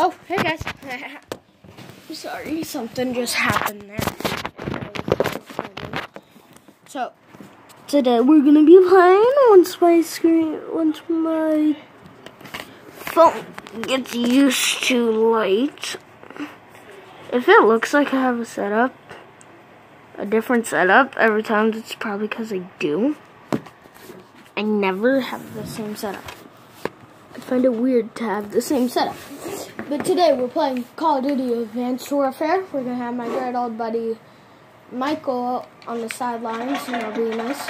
Oh, hey guys. Sorry, something just happened there. So, today we're gonna be playing once my phone gets used to light. If it looks like I have a different setup every time, it's probably because I do. I never have the same setup. I find it weird to have the same setup. But today we're playing Call of Duty Advanced Warfare. We're going to have my great old buddy Michael on the sidelines, and it'll be nice.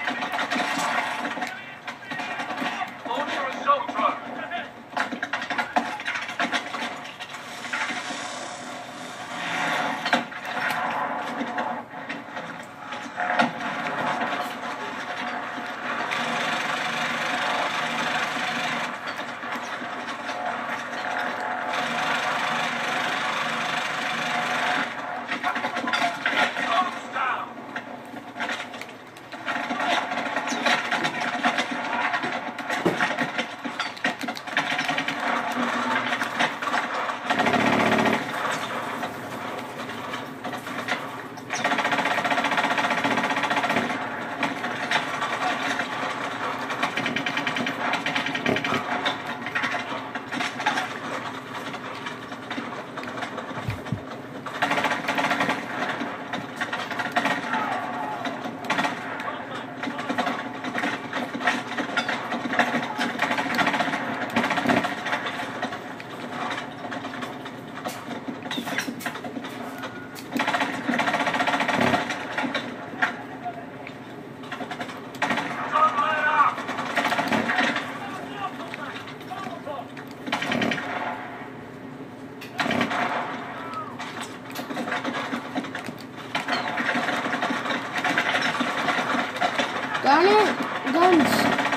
Darn it, guns.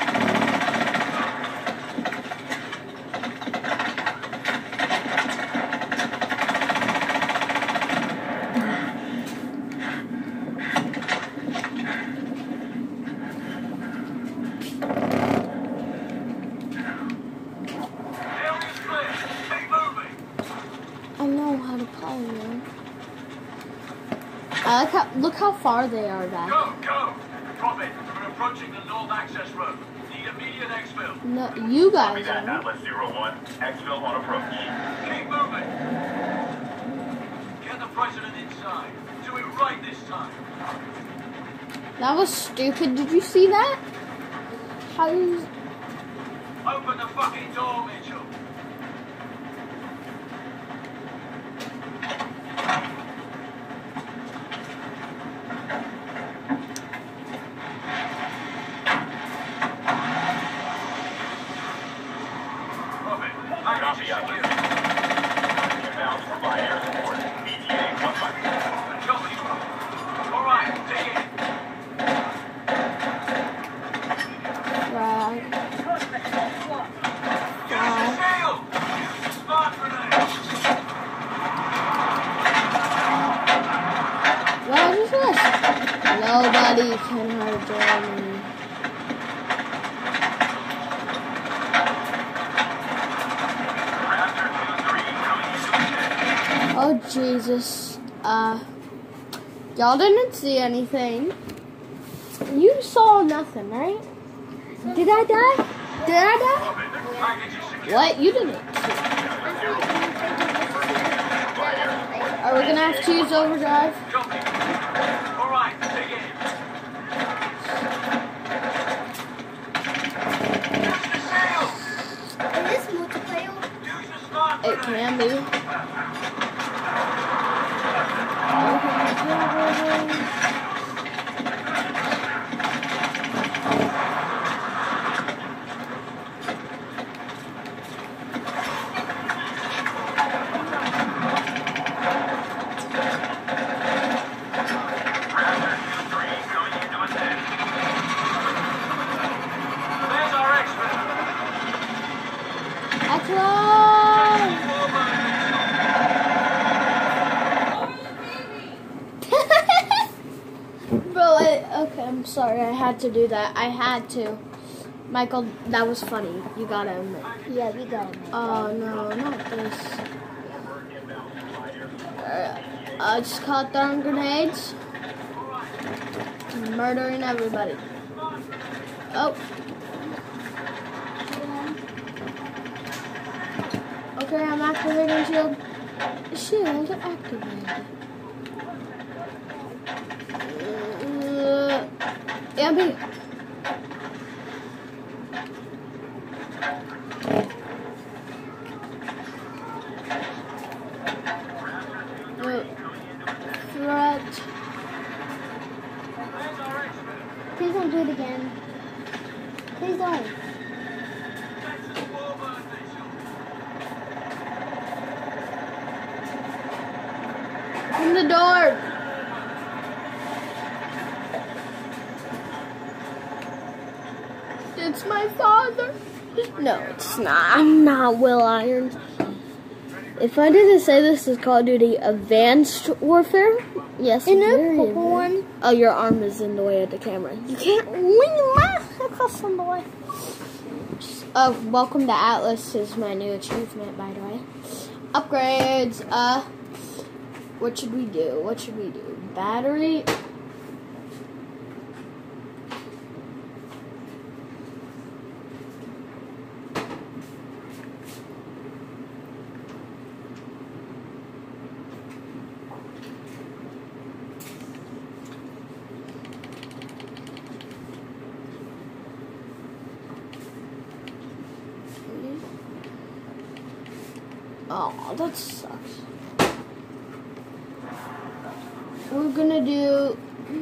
I know how to play, man. I like how, look how far they are back. Go! Drop it. We're approaching the North Access Road. Need immediate exfil. No, you guys Copy that, Atlas 01. Exfil on approach. Keep moving. Get the president inside. Do it right this time. That was stupid. Did you see that? How is... Open the fucking door, Mitchell. Copy out here. Inbound for by air support. BTA 1 Copy. All right, take it. Right. Smart grenade. What is this? Nobody can hurt Germany. Oh, Jesus. Y'all didn't see anything. You saw nothing, right? Did I die? Did I die? What? You didn't see. Are we gonna have to use overdrive? All right, take it. Is this multiplayer? Use the smart It can be. There's our expert. Bro, okay, I'm sorry. I had to do that. I had to. Michael, that was funny. You gotta admit. Yeah, we got it. Oh no, not this. I just caught throwing grenades. Murdering everybody. Oh. Okay, I'm activating shield. Shield activated. EMP. Threat. Please don't do it again. Please don't. In the door. It's my father. No, it's not. I'm not Will Irons. If I didn't say this is Call of Duty Advanced Warfare, yes, In very the purple advanced. one. Oh, your arm is in the way of the camera. You can't lean my house in the way. Welcome to Atlas is my new achievement, by the way. Upgrades. What should we do? What should we do? Battery. Oh, that sucks. We're gonna do...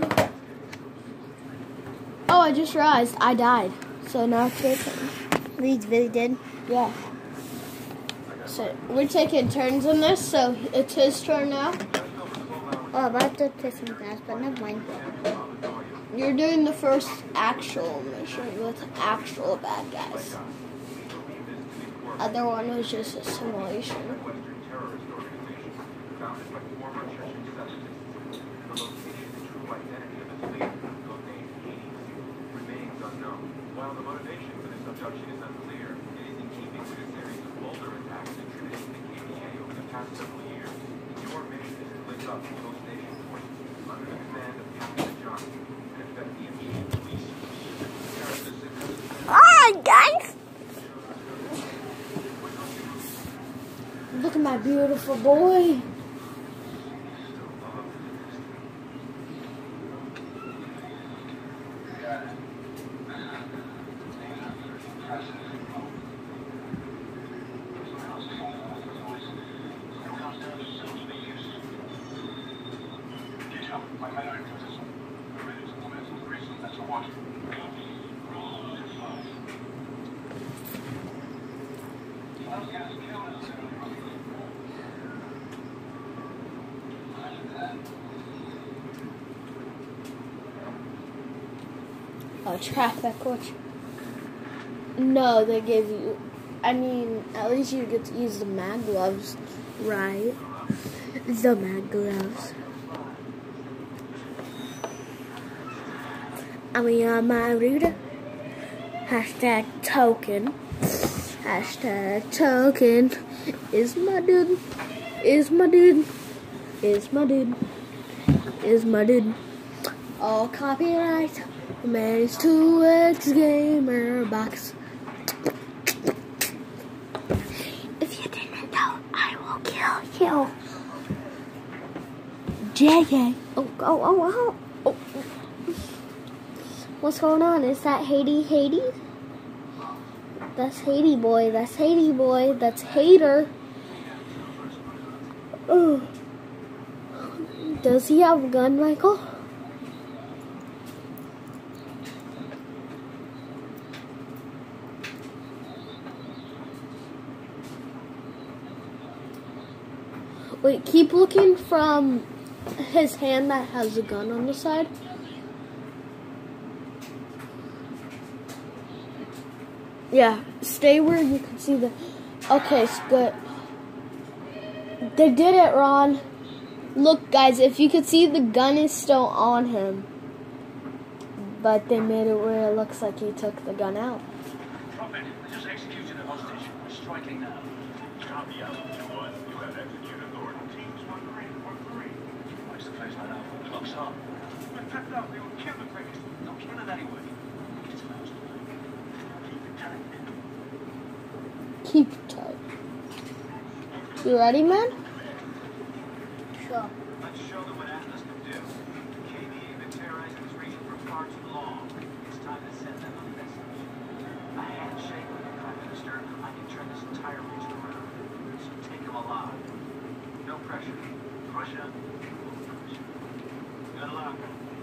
Oh, I just realized I died. So now it's your turn. We really did. Yeah. So we're taking turns on this, so it's his turn now. Oh, I'm about to piss some gas, but never mind. You're doing the first actual mission with actual bad guys. Other one was just a simulation. Western terrorist organization founded by former Chechen separatists. The location and true identity of its leader, codenamed Hades, remains unknown. While the motivation for this abduction is unclear, it is in keeping with a series of bolder attacks attributed to the KPA over the past several years. Your mission is to link up with Host Nation forces under the command of Captain Johnson and effect the immediate police Alright, guys! Look at my beautiful boy. Oh, traffic, which... No, they gave you... I mean, at least you get to use the mag gloves, right? The mag gloves. I mean, on my router. Hashtag token. Hashtag token. Is my dude. Is my dude. Is my dude. Is my dude. All copyright. Man's 2X Gamer Box. If you didn't know, I will kill you. JJ. Oh. What's going on? Is that Haiti? That's Haiti boy. That's Haiti boy. That's Hater. Oh. Does he have a gun, Michael? Wait, keep looking from his hand that has a gun on the side. Yeah, stay where you can see the... Okay, good. They did it, Ron. Look, guys, if you could see, the gun is still on him. But they made it where it looks like he took the gun out. working now. Copy out. 2-1. You have executed Lord. Teams 1-3. What's the place like that? Clock's on. But check out. They will kill the place. Don't kill it anyway. It's a mouse play. Keep it tight. Keep it tight. You ready, man? Sure. Let's show them what Atlas can do. KVA been terrorizing this region for far too long. It's time to send them a message. A handshake with the Prime Minister, I can turn this entire region around. So take him alive. No pressure. Russia, no pressure. Good luck.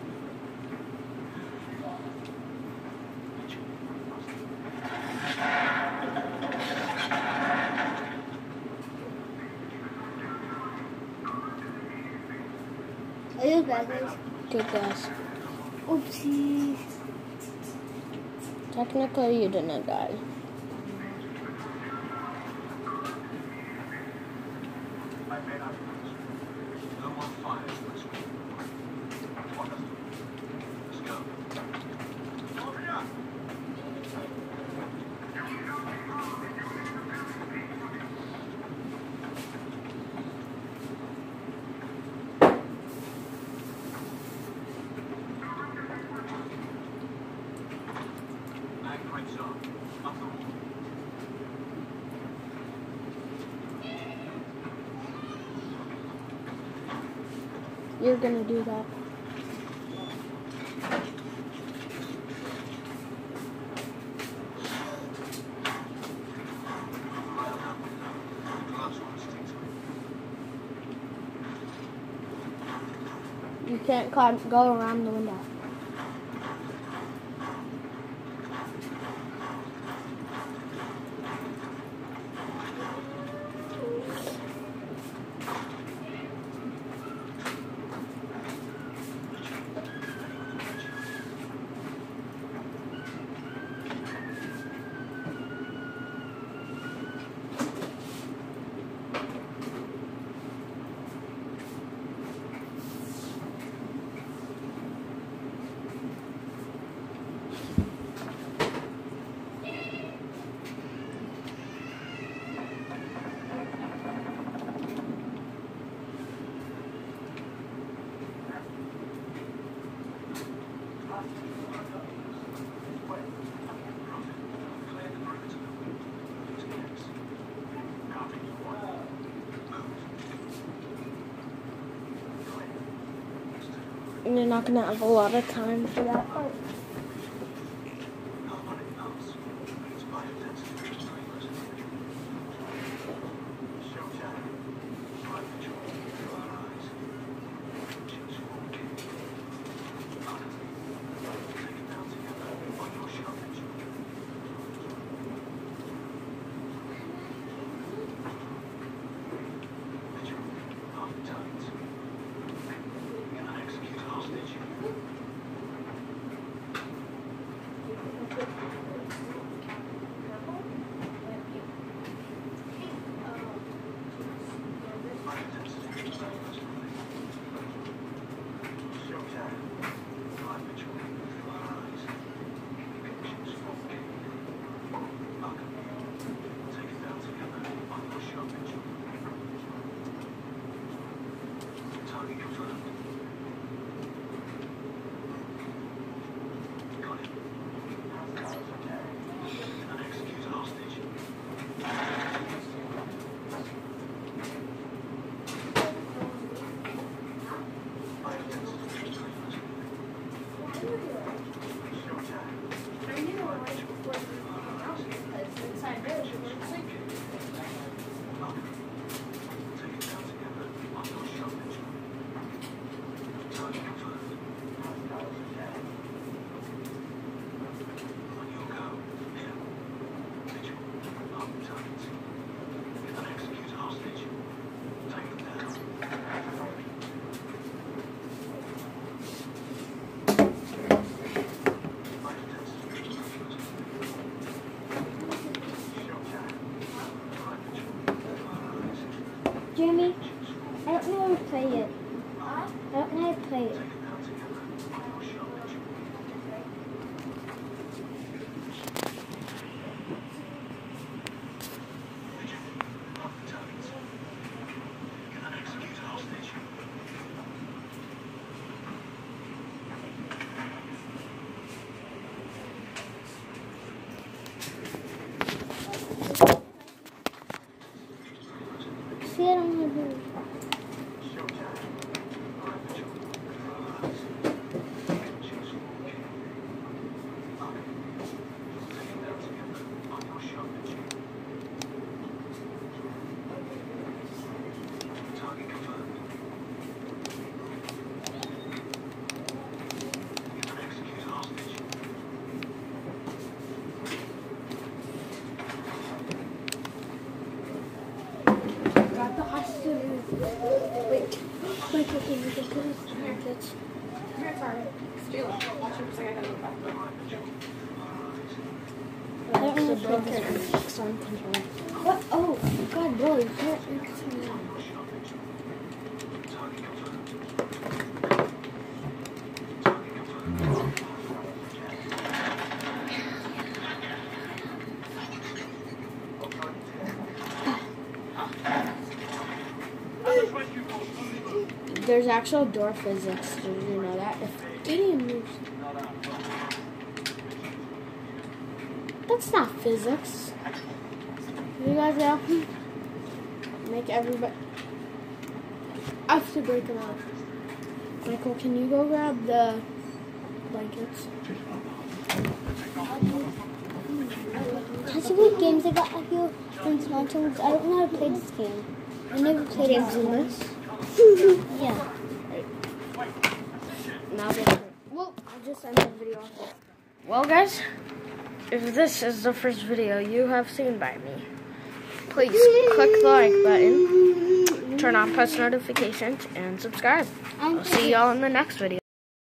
Are you bad guys? Good guess. Oopsie. Technically, you didn't die. I may not lose. No more fires. Let's go. Let's go. Open up. Mag points on. Up the wall. You're gonna do that. You can't go around the window. And you're not gonna have a lot of time for that part. Jeremy, I don't know how to play it. I don't know how to play it. See, I don't have to. Got the hostage. Wait, Michael, can you get this? Kids. Here, sorry. Steal it. Watch it, say I gotta go back. I don't know what. Oh, God, bro, you can't. There's actual door physics. Did you know that? If Gideon moves. That's not physics. You guys help me? Make everybody. I have to break them out. Michael, can you go grab the blankets? Has to be games I got like you from Smartphones. I don't know how to play this game. I never played James this game. Loomis? Yeah. Now well, I'll just end the video off there. Well, guys, if this is the first video you have seen by me, please click the like button, turn on post notifications, and subscribe. I'll see y'all in the next video.